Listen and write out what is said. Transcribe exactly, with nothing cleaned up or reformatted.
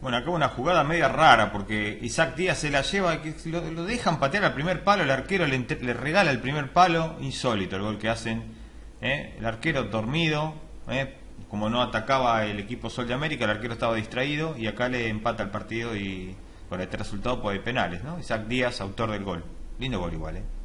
Bueno, acá una jugada media rara porque Isaac Díaz se la lleva, que lo, lo dejan patear al primer palo, el arquero le, le regala el primer palo, insólito el gol que hacen. ¿eh? El arquero dormido, ¿eh? como no atacaba el equipo Sol de América, el arquero estaba distraído y acá le empata el partido y por este resultado pues hay penales, ¿no? Isaac Díaz, autor del gol. Lindo gol igual, ¿eh?